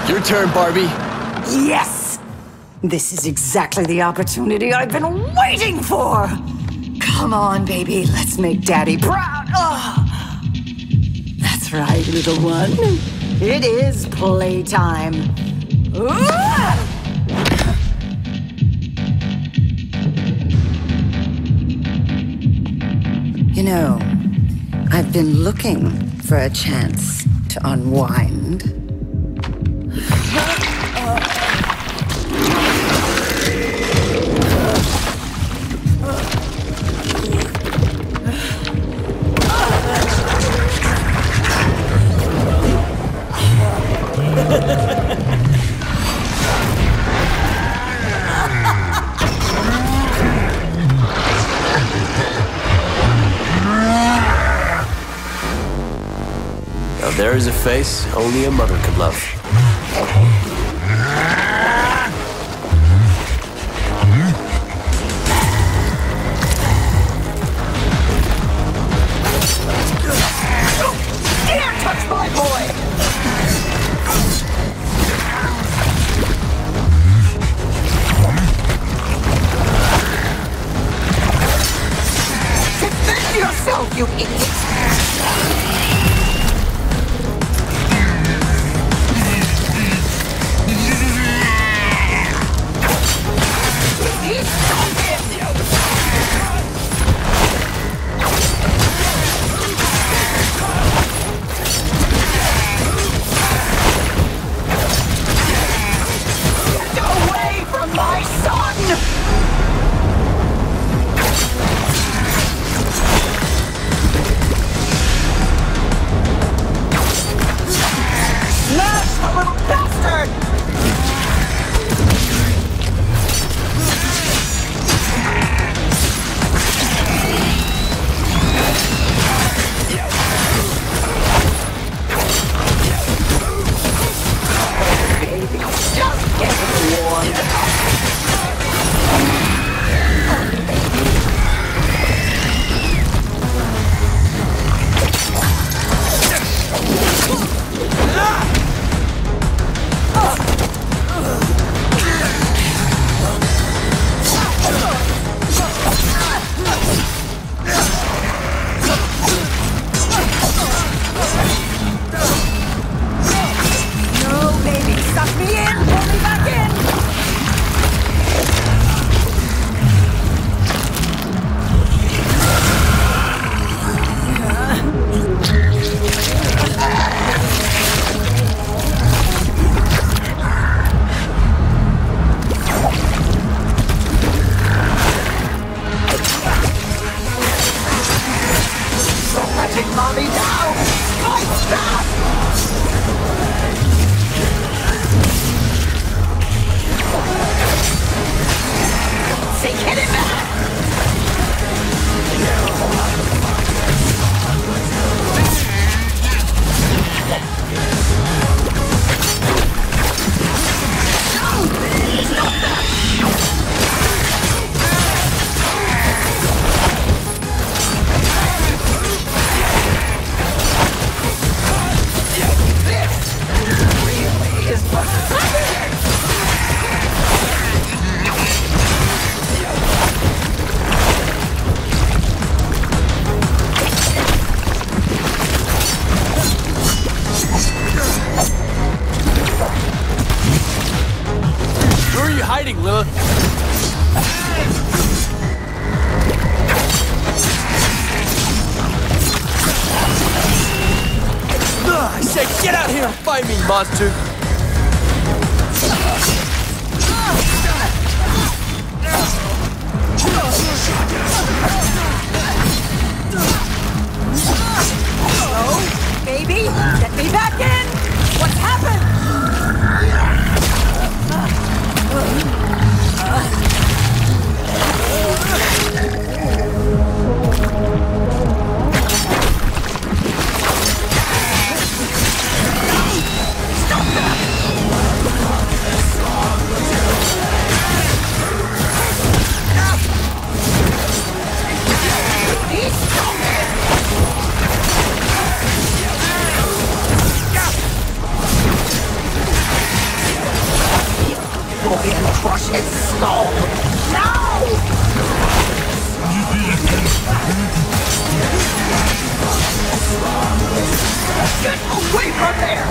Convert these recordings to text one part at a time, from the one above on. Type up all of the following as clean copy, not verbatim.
Your turn, Barbie. Yes! This is exactly the opportunity I've been waiting for! Come on, baby, let's make Daddy proud! Oh. That's right, little one. It is playtime. You know, I've been looking for a chance to unwind. Now there is a face only a mother could love. Dare touch my boy! Defend yourself, you idiot! Get out here and fight me, monster! Oh, baby, get me back in! What's happened? crush its skull! Now! Get away from there!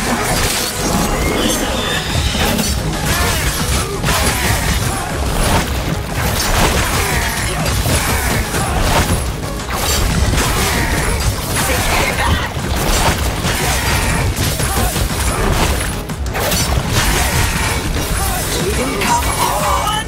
Come on!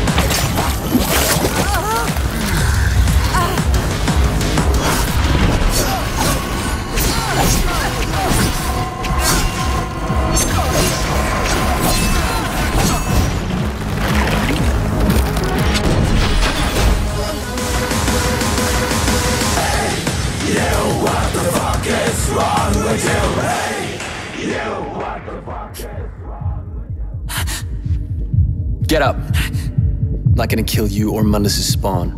What the fuck is wrong with you? Hey, what the fuck is wrong with you? Get up. I'm not gonna kill you or Mundus' spawn.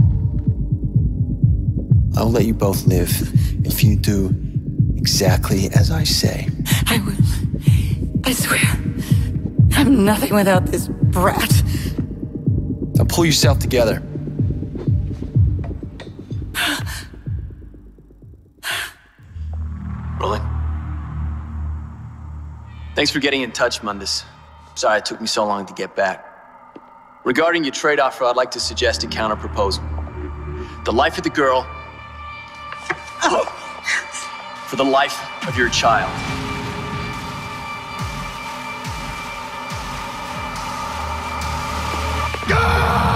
I'll let you both live if you do exactly as I say. I will. I swear. I'm nothing without this brat. Now pull yourself together. Rolling. Thanks for getting in touch, Mundus. Sorry it took me so long to get back. Regarding your trade offer, I'd like to suggest a counter proposal. The life of the girl for the life of your child. Go!